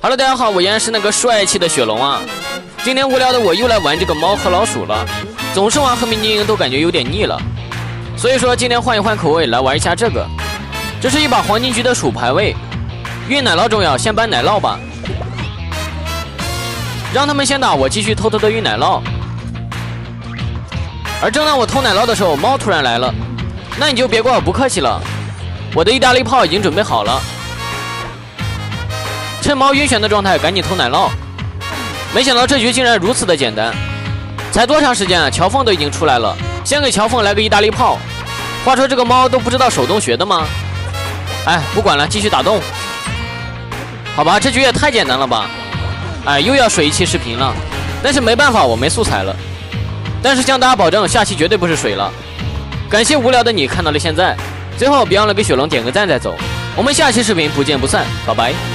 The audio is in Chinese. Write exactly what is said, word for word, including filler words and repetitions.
Hello， 大家好，我依然是那个帅气的雪龙啊。今天无聊的我又来玩这个猫和老鼠了，总是玩和平精英都感觉有点腻了，所以说今天换一换口味来玩一下这个。这是一把黄金局的鼠排位，运奶酪重要，先搬奶酪吧。让他们先打，我继续偷偷的运奶酪。而正当我偷奶酪的时候，猫突然来了，那你就别怪我不客气了。我的意大利炮已经准备好了。趁猫晕眩的状态，赶紧偷奶酪。没想到这局竟然如此的简单，才多长时间啊？乔凤都已经出来了，先给乔凤来个意大利炮。话说这个猫都不知道手动学的吗？哎，不管了，继续打洞。好吧，这局也太简单了吧！哎，又要水一期视频了，但是没办法，我没素材了。但是向大家保证，下期绝对不是水了。感谢无聊的你看到了现在，最后别忘了给雪龙点个赞再走。我们下期视频不见不散，拜拜。